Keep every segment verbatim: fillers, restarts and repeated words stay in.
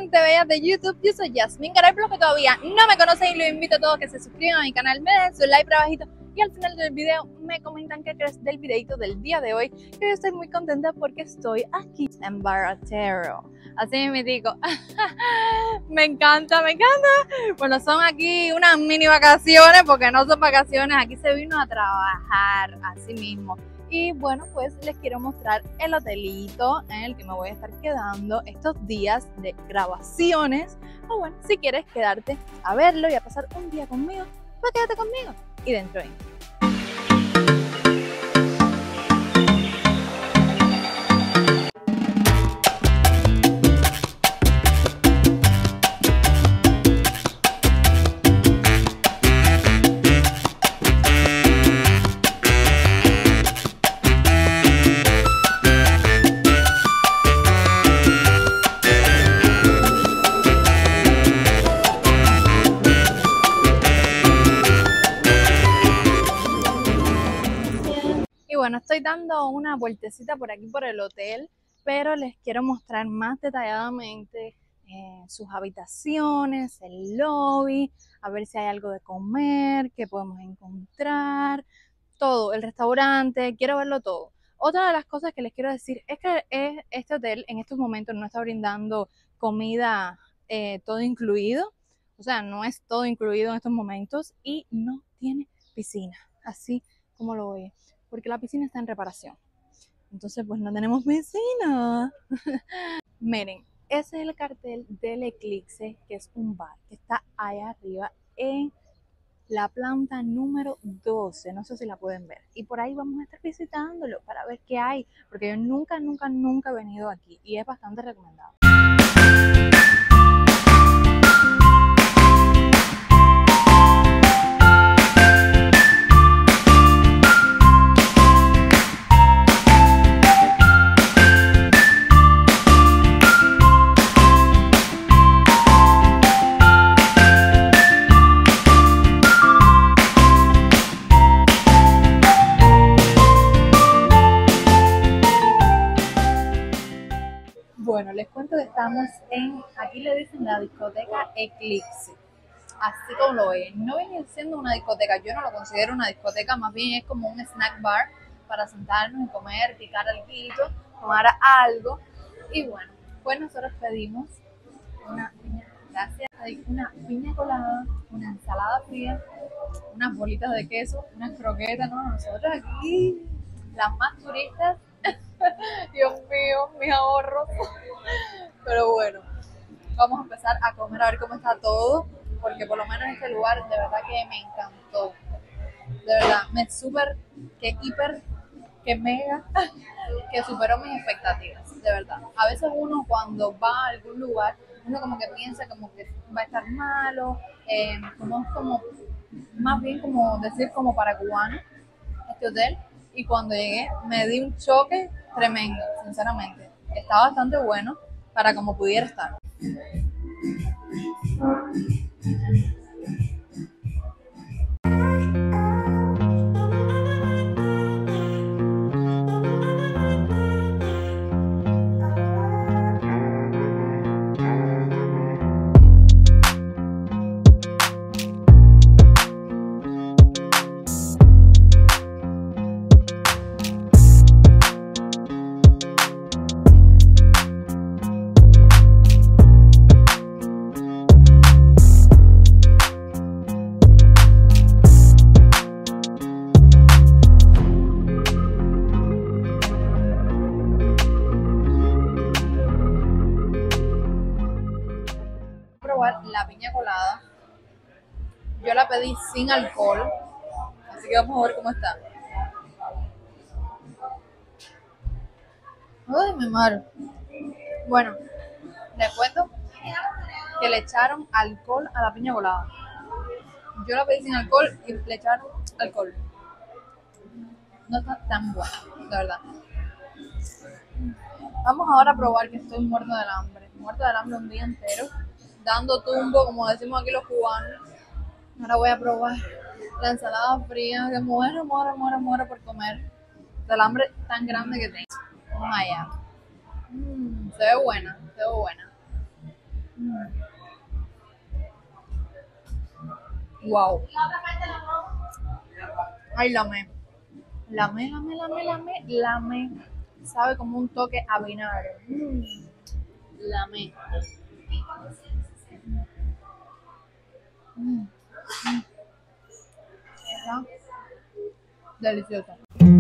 gente bella de YouTube, yo soy Yasmin Garay, por los que todavía no me conocen y los invito a todos que se suscriban a mi canal, me den su like por abajito y al final del video me comentan qué crees del videito del día de hoy, que yo estoy muy contenta porque estoy aquí en Baratero. Así me digo, me encanta, me encanta. Bueno, son aquí unas mini vacaciones porque no son vacaciones, aquí se vino a trabajar así mismo. Y bueno, pues les quiero mostrar el hotelito en el que me voy a estar quedando estos días de grabaciones. O bueno, si quieres quedarte a verlo y a pasar un día conmigo, pues quédate conmigo y dentro de Y bueno, estoy dando una vueltecita por aquí por el hotel, pero les quiero mostrar más detalladamente eh, sus habitaciones, el lobby, a ver si hay algo de comer, qué podemos encontrar, todo, el restaurante, quiero verlo todo. Otra de las cosas que les quiero decir es que este hotel en estos momentos no está brindando comida eh, todo incluido, o sea, no es todo incluido en estos momentos y no tiene piscina, así como lo voy, porque la piscina está en reparación. Entonces, pues no tenemos piscina. Miren, ese es el cartel del Eclipse, que es un bar que está allá arriba en la planta número doce. No sé si la pueden ver. Y por ahí vamos a estar visitándolo para ver qué hay, porque yo nunca, nunca, nunca he venido aquí y es bastante recomendado. Bueno, les cuento que estamos en, aquí le dicen la discoteca Eclipse, así como lo ven. No viene siendo una discoteca, yo no lo considero una discoteca, más bien es como un snack bar para sentarnos y comer, picar algo, tomar algo. Y bueno, pues nosotros pedimos una piña, gracias, una piña colada, una ensalada fría, unas bolitas de queso, unas croquetas, ¿no? Nosotros aquí, las más turistas. Dios mío, mis ahorros. Pero bueno, vamos a empezar a comer a ver cómo está todo, porque por lo menos este lugar de verdad que me encantó. De verdad, me súper, que hiper, que mega, que superó mis expectativas, de verdad. A veces uno cuando va a algún lugar, uno como que piensa como que va a estar malo, eh, como, como, más bien como decir como para cubano, este hotel. Y cuando llegué me di un choque tremendo, sinceramente. Está bastante bueno para como pudiera estar. Probar la piña colada, yo la pedí sin alcohol, así que vamos a ver cómo está. Ay, mi madre. Bueno, les cuento que le echaron alcohol a la piña colada. Yo la pedí sin alcohol y le echaron alcohol. No está tan buena, de verdad. Vamos ahora a probar, que estoy muerto del hambre. Muerto del hambre un día entero, dando tumbo, como decimos aquí los cubanos. Ahora voy a probar la ensalada fría, que muero, muero, muero, muero por comer. Del hambre tan grande que tengo. Vamos allá. Mm, se ve buena, se ve buena. Wow. Ay, la me. La me, la me, la me, la me, la me. Sabe como un toque a vinagre. Mm. La me. Mm. Mm. Está deliciosa.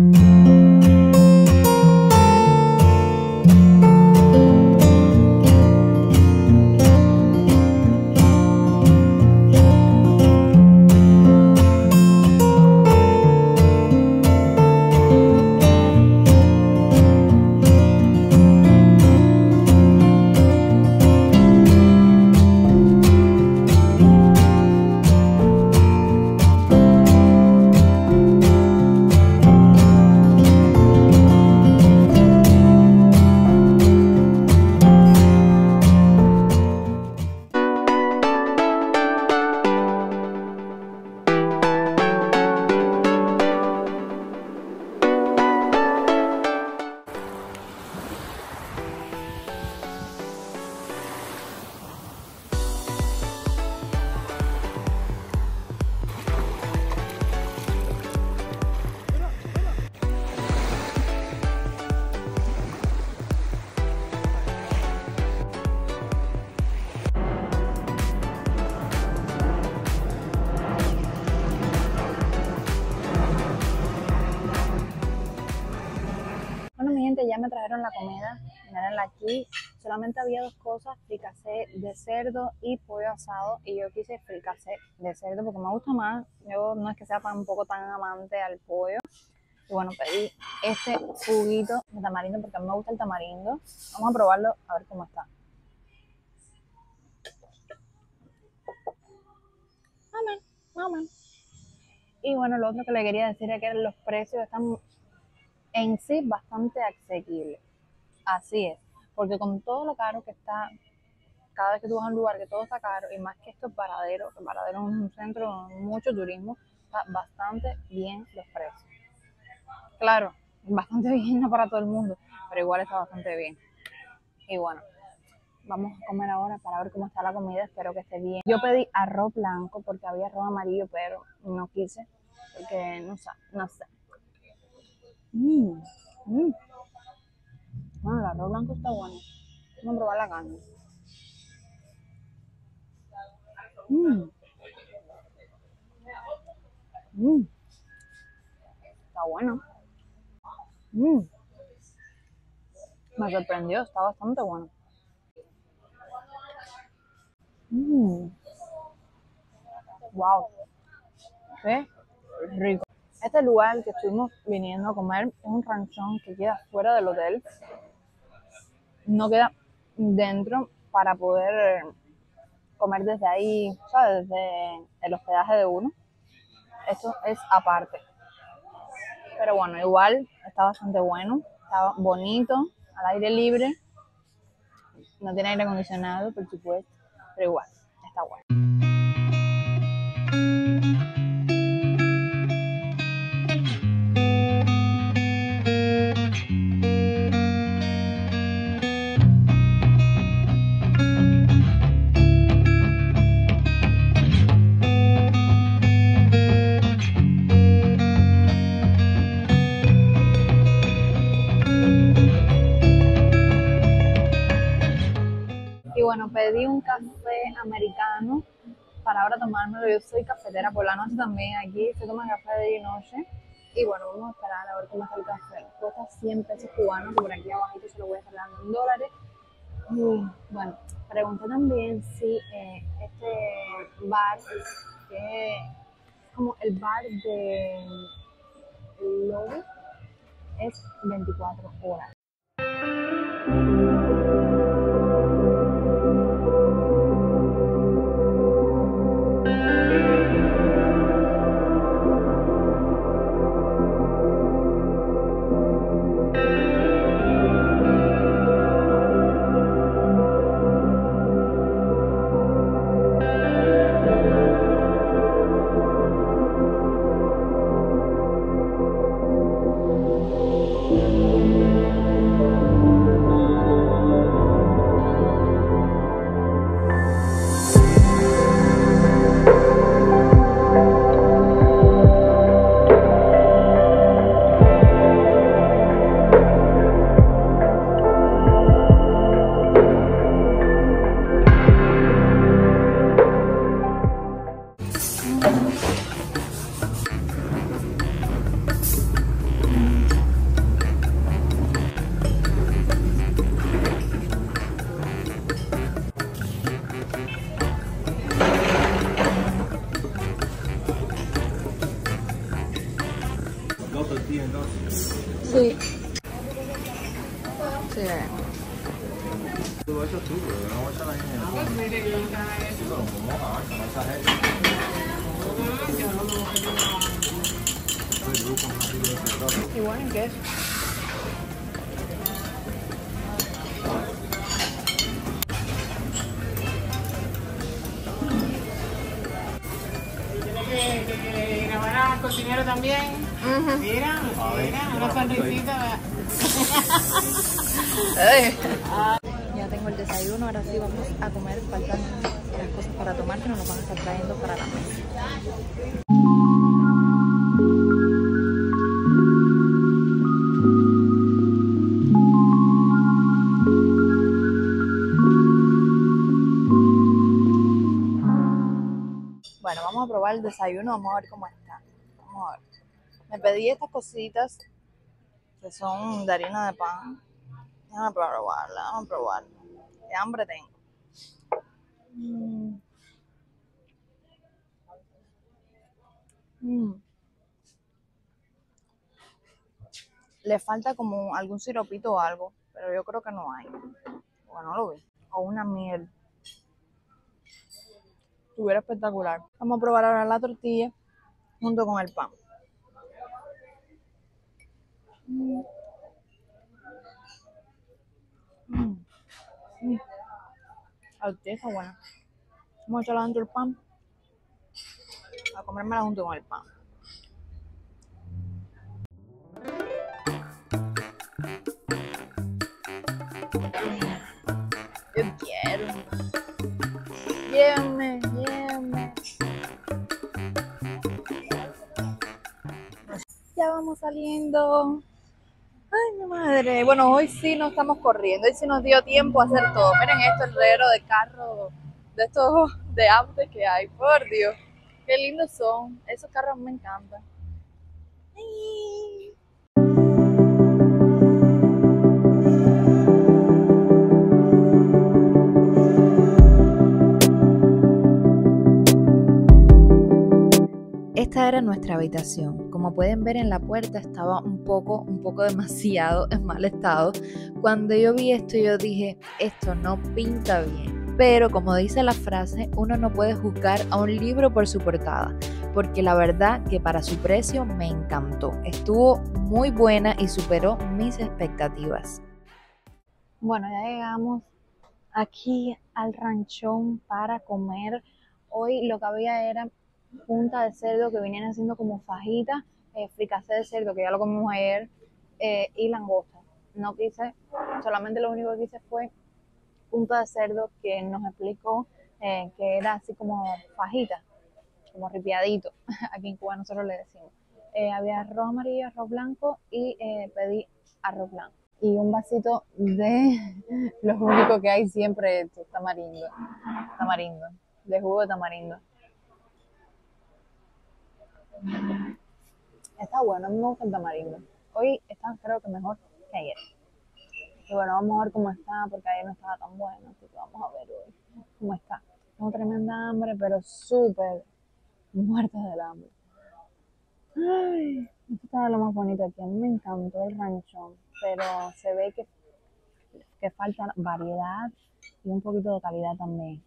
Bueno, mi gente, ya me trajeron la comida. Mírenla aquí. Solamente había dos cosas, fricasé de cerdo y pollo asado. Y yo quise fricasé de cerdo porque me gusta más. Yo no es que sea tan, un poco tan amante al pollo. Y bueno, pedí este juguito de tamarindo porque a mí me gusta el tamarindo. Vamos a probarlo a ver cómo está. Amén, amén. Y bueno, lo otro que le quería decir es que los precios están en sí bastante asequibles. Así es, porque con todo lo caro que está, cada vez que tú vas a un lugar que todo está caro, y más que esto es Varadero, que Varadero es un centro de mucho turismo, está bastante bien los precios. Claro, bastante bien, no para todo el mundo, pero igual está bastante bien. Y bueno, vamos a comer ahora para ver cómo está la comida, espero que esté bien. Yo pedí arroz blanco porque había arroz amarillo, pero no quise, porque no sé, no sé. Mmm, mmm. Bueno, el arroz blanco está bueno. Vamos a probar la carne. Mmm. Mmm. Está bueno. Mmm. Me sorprendió, está bastante bueno. Mmm. Wow. Qué rico. Este lugar al que estuvimos viniendo a comer es un ranchón que queda fuera del hotel. No queda dentro para poder comer desde ahí, ¿sabes? Desde el hospedaje de uno. Esto es aparte. Pero bueno, igual está bastante bueno. Está bonito, al aire libre. No tiene aire acondicionado, por supuesto. Pero igual, está bueno. Y bueno, pedí un café americano para ahora tomármelo. Yo soy cafetera por la noche también. Aquí se toma café de día y noche. Y bueno, vamos a esperar a ver cómo está el café. Cuesta cien pesos cubanos, que por aquí abajito se lo voy a estar dando en dólares. Y bueno, pregunté también si eh, este bar, que es como el bar de lobby, es veinticuatro horas. Sí. Sí. Y bueno, ¿y qué es? Que, que, que grabar al cocinero también. Uh-huh. Mira, mira, una sonrisita. Ya tengo el desayuno, ahora sí vamos a comer. Faltan las cosas para tomar que nos lo van a estar trayendo para la mesa. Bueno, vamos a probar el desayuno, vamos a ver cómo está. Vamos a ver. Me pedí estas cositas que son de harina de pan. Déjame probarla, déjame probarla. Qué hambre tengo. Mm. Mm. Le falta como algún siropito o algo, pero yo creo que no hay. Bueno, no lo vi. O una miel. Estuviera espectacular. Vamos a probar ahora la tortilla junto con el pan. Mm. Mm. Mm. La tortilla está buena. Vamos a echarla dentro del pan. A comérmela junto con el pan. Yo quiero. Llévenme, llévenme. Ya vamos saliendo. Ay, mi madre. Bueno, hoy sí no estamos corriendo. Hoy sí nos dio tiempo a hacer todo. Miren esto, el reguero de carros, de estos de antes que hay. Por Dios. Qué lindos son. Esos carros me encantan. Ay. Esta era nuestra habitación. Como pueden ver, en la puerta estaba un poco, un poco demasiado en mal estado. Cuando yo vi esto, yo dije, esto no pinta bien. Pero como dice la frase, uno no puede juzgar a un libro por su portada, porque la verdad que para su precio me encantó. Estuvo muy buena y superó mis expectativas. Bueno, ya llegamos aquí al ranchón para comer. Hoy lo que había era punta de cerdo que venían haciendo como fajitas, eh, fricasé de cerdo que ya lo comimos ayer, eh, y langosta. No quise, solamente lo único que quise fue punta de cerdo que nos explicó eh, que era así como fajita, como ripiadito. Aquí en Cuba nosotros le decimos. Eh, había arroz amarillo, arroz blanco y eh, pedí arroz blanco. Y un vasito de lo único que hay siempre, esto, tamarindo, tamarindo, de jugo de tamarindo. Está bueno, a mí me gusta el tamarindo. Hoy está creo que mejor que ayer. Y bueno, vamos a ver cómo está, porque ayer no estaba tan bueno, así que vamos a ver hoy cómo está. Tengo tremenda hambre, pero súper muerta del hambre. Ay, esto estaba lo más bonito aquí. A mí me encantó el ranchón, pero se ve que, que falta variedad y un poquito de calidad también.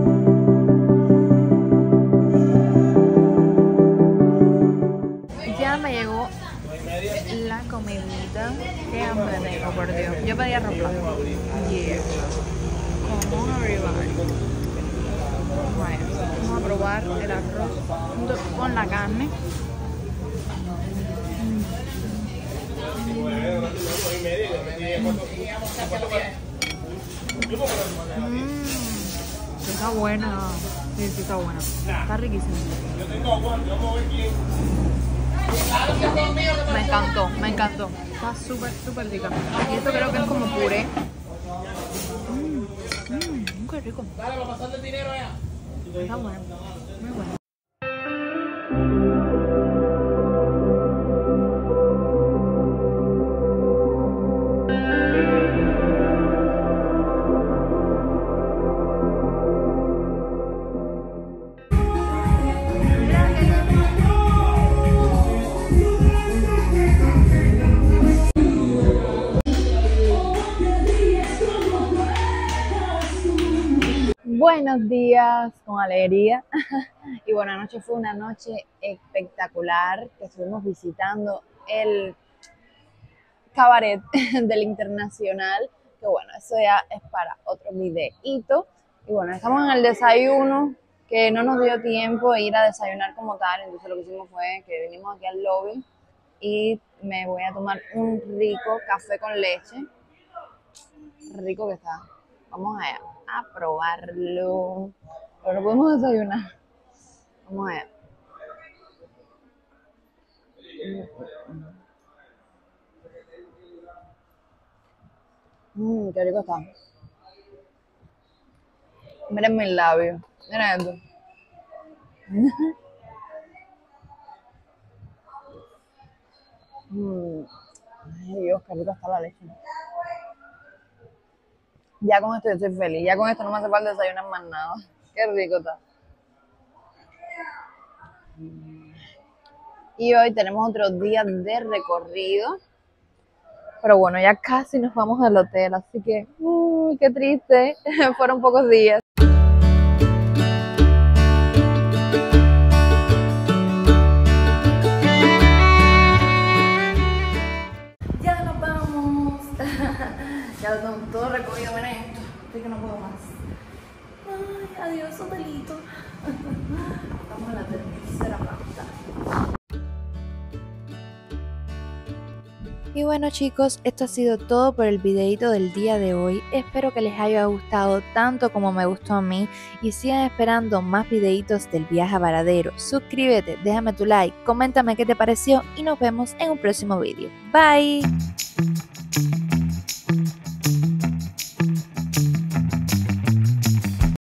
Ya me llegó la comidita. Qué hambre tengo, por Dios. Yo pedí arroz blanco. Yeah. Como arriba. Bueno, vamos a probar el arroz junto con la carne. Mm. Mm. Está buena. Sí, sí, está buena. Está riquísima. Me encantó, me encantó. Está súper, súper rica. Y esto creo que es como puré. Mmm, mmm, qué rico. Está bueno, muy bueno. Buenos días, con alegría. Y bueno, anoche fue una noche espectacular que estuvimos visitando el cabaret del Internacional, que bueno, eso ya es para otro videíto. Y bueno, estamos en el desayuno, que no nos dio tiempo de ir a desayunar como tal, entonces lo que hicimos fue que vinimos aquí al lobby y me voy a tomar un rico café con leche. Rico que está. Vamos allá a probarlo. Pero no podemos desayunar. Vamos allá. Mmm, qué rico está. Miren mis labios. Miren esto. Mm. Ay, Dios, qué rico está la leche. Ya con esto yo estoy feliz. Ya con esto no me hace falta desayunar más nada. Qué rico está. Y hoy tenemos otros días de recorrido. Pero bueno, ya casi nos vamos al hotel, así que, uy, qué triste. Fueron pocos días. Ya nos vamos. Ya lo tengo todo recogido, miren esto. Así que no puedo más. Ay, adiós, hotelito. Estamos en la tercera planta. Y bueno chicos, esto ha sido todo por el videito del día de hoy. Espero que les haya gustado tanto como me gustó a mí y sigan esperando más videitos del viaje a Varadero. Suscríbete, déjame tu like, coméntame qué te pareció y nos vemos en un próximo video. Bye.